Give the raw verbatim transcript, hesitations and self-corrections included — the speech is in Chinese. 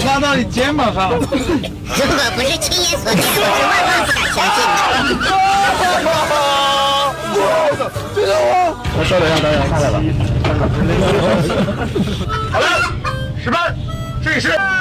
扎到你肩膀上。 如果不是亲眼所见，我是万万不敢相信的。追着我！我稍等一下，导演，看来了。好了，十班，这是。